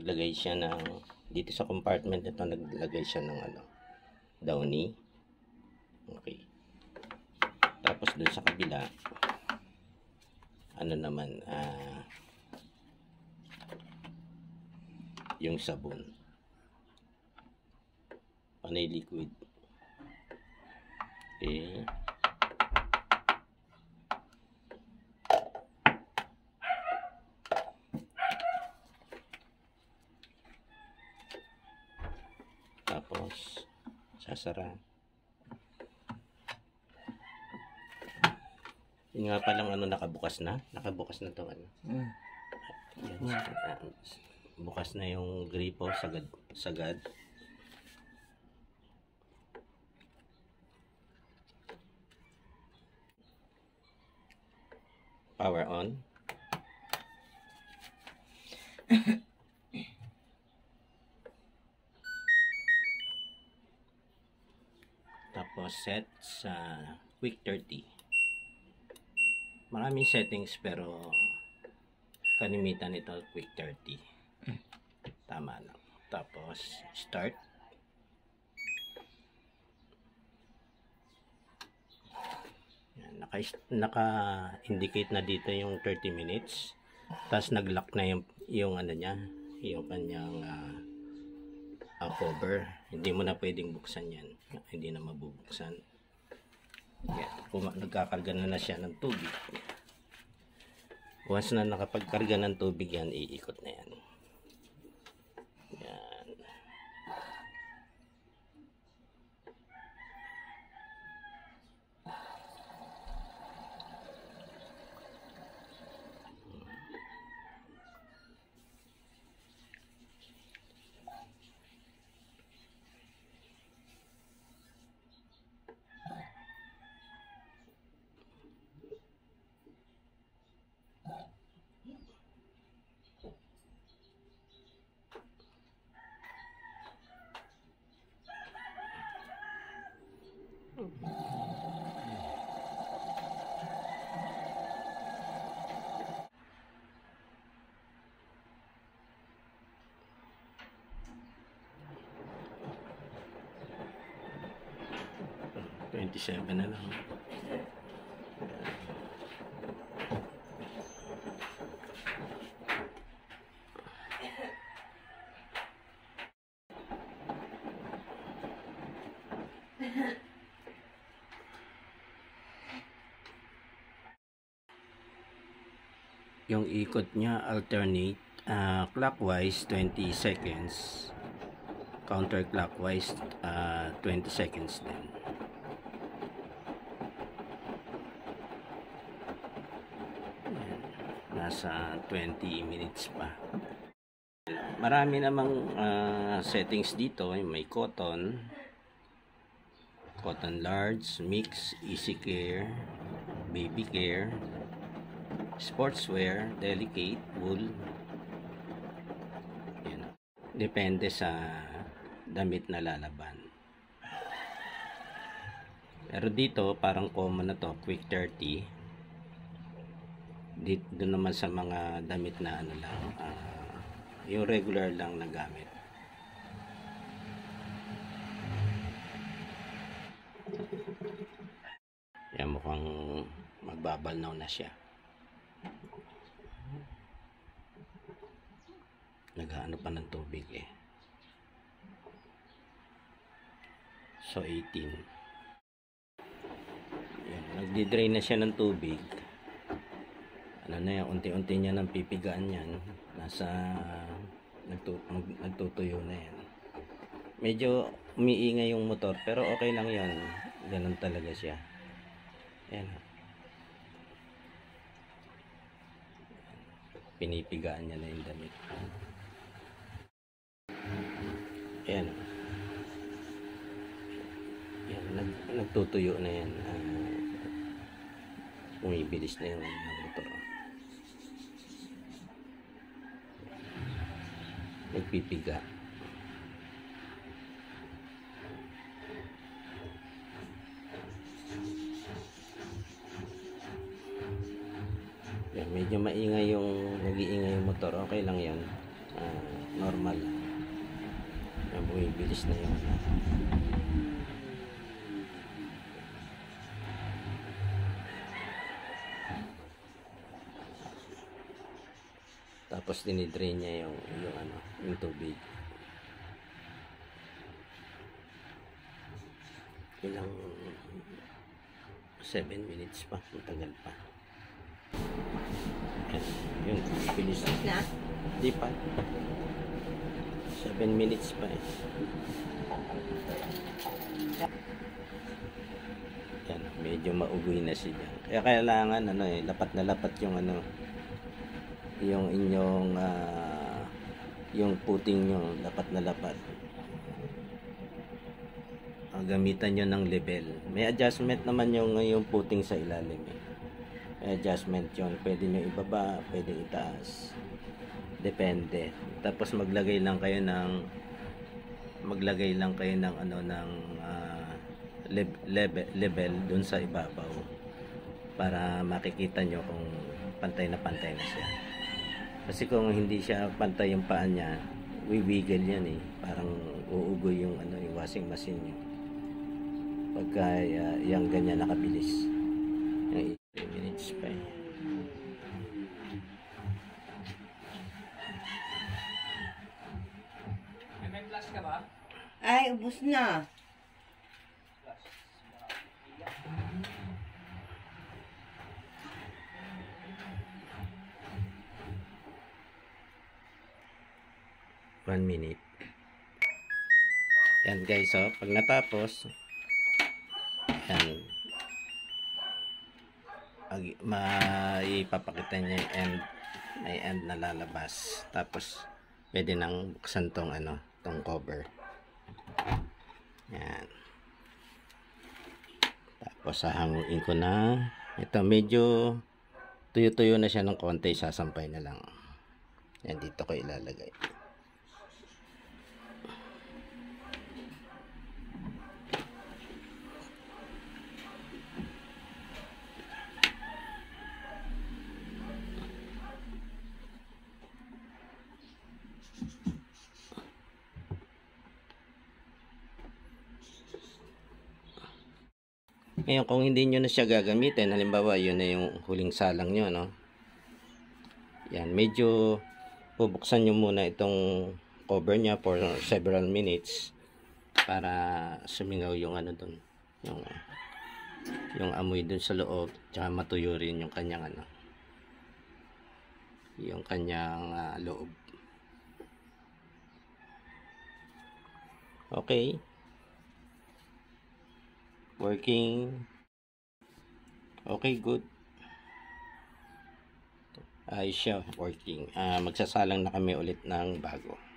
naglagay siya ng, dito sa compartment nito, naglagay siya ng downy. Okay. Tapos dun sa kabila, ano naman, yung sabon. Panay liquid. Okay. Tapos sasara. Yun nga palang nakabukas na to Yan, bukas na yung gripo, sagad. Power on. Tapos set sa quick 30. Maraming settings pero kalimitan ito quick 30. Tama lang. Tapos start. Yan, naka-indicate na dito yung 30 minutes. Tapos nag-lock na yung niya, yung kanyang cover. Hindi mo na pwedeng buksan yan. Hindi na mabubuksan. Yan. Kung nagkakarga na siya ng tubig. Once na nakapagkarga ng tubig yan, iikot na yan. Yan. $27 na lang. Yung ikot niya alternate clockwise 20 seconds, counterclockwise 20 seconds din. Nasa 20 minutes pa. Marami namang settings dito. May cotton large, mix, easy care, baby care, sportswear, delicate, wool. Yan. Depende sa damit na lalaban. Pero dito parang common na to, quick 30. Dito naman sa mga damit na yung regular lang na gamit. Yan, mukhang magbabalnaw na siya. Nag-aano pa ng tubig eh. So 18. Yan, nagdi-drain na siya ng tubig. Ano na yan, unti-unti niya nang pipigaan yan. Nagtutuyo na yan. Medyo umiingay yung motor pero okay lang yan. Ganun talaga siya. Yan. Pinipigaan niya na yung damit. Yan. Yan. Nagtutuyo na yan. Umibilis na yung motor. Nagpipiga. Yan, medyo maingay yung nag-iingay yung motor. Okay lang yan. normal. Yan, bumibilis na yung ano. Tapos dinidrain niya yung ano, yung tubig. Ilang 7 minutes pa, matagal pa. Yan, yun, bilis Na? di pa 7 minutes pa eh. Yan, medyo maugoy na siya. Kaya kailangan ano eh, lapat na lapat yung ano, yung inyong yung puting nyo, lapat na lapat. Gamitan nyo ng level. May adjustment naman yung puting sa ilalim eh. May adjustment yun. Pwede nyo ibaba, pwede itaas. Depende. Tapos maglagay lang kayo ng ano ng level dun sa ibabaw para makikita nyo kung pantay na siya. Kasi kung hindi siya pantay yung paa niya, wiwiggle yan eh. Parang uugoy yung ano, yung washing machine nyo. Pagka yung ganyan nakabilis. Yung 3 minutes pa eh. May flash ka ba? Ay, ubos na. One minute. Yan guys, so pag natapos, yan, maipapakita niya yung end, may end na lalabas. Tapos pwede nang buksan tong ano, tong cover. Yan. Tapos hahanguin ko na. Ito medyo tuyo-tuyo na siya ng konti, sasampay na lang. Yan, dito ko ilalagay. Ngayon, kung hindi nyo na siya gagamitin, halimbawa, yun na yung huling salang nyo, no? Yan, medyo bubuksan nyo muna itong cover niya for several minutes para sumingaw yung ano dun, yung amoy dun sa loob, tsaka matuyo rin yung kanyang ano, yung kanyang loob. Okay. Working. Okay, good. Ayos siya, working. Magsasalang na kami ulit ng bago.